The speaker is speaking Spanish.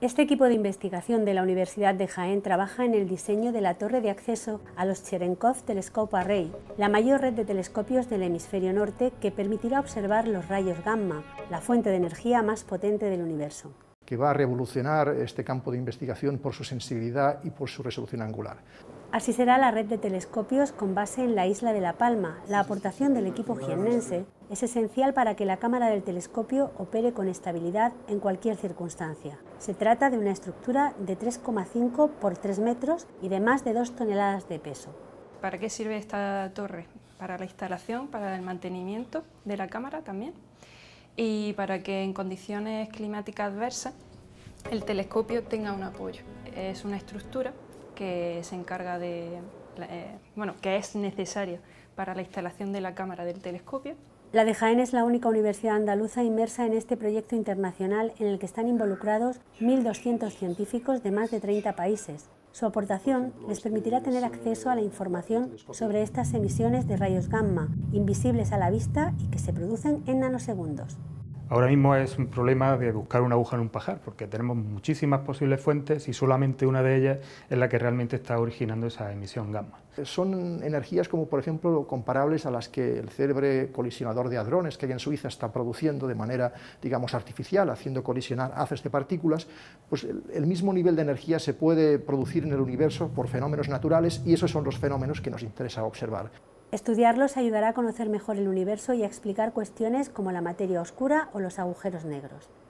Este equipo de investigación de la Universidad de Jaén trabaja en el diseño de la torre de acceso a los Cherenkov Telescope Array, la mayor red de telescopios del hemisferio norte que permitirá observar los rayos gamma, la fuente de energía más potente del universo. Que va a revolucionar este campo de investigación por su sensibilidad y por su resolución angular. Así será la red de telescopios con base en la isla de La Palma. La aportación del equipo jiennense es esencial para que la cámara del telescopio opere con estabilidad en cualquier circunstancia. Se trata de una estructura de 3,5 por 3 metros y de más de 2 toneladas de peso. ¿Para qué sirve esta torre? Para la instalación, para el mantenimiento de la cámara también, y para que en condiciones climáticas adversas el telescopio tenga un apoyo. Es una estructura que se encarga de, que es necesaria para la instalación de la cámara del telescopio. La de Jaén es la única universidad andaluza inmersa en este proyecto internacional en el que están involucrados 1.200 científicos de más de 30 países. Su aportación les permitirá tener acceso a la información sobre estas emisiones de rayos gamma, invisibles a la vista y que se producen en nanosegundos. Ahora mismo es un problema de buscar una aguja en un pajar, porque tenemos muchísimas posibles fuentes y solamente una de ellas es la que realmente está originando esa emisión gamma. Son energías como, por ejemplo, comparables a las que el célebre colisionador de hadrones que hay en Suiza está produciendo de manera, digamos, artificial, haciendo colisionar haces de partículas. Pues el mismo nivel de energía se puede producir en el universo por fenómenos naturales y esos son los fenómenos que nos interesa observar. Estudiarlos ayudará a conocer mejor el universo y a explicar cuestiones como la materia oscura o los agujeros negros.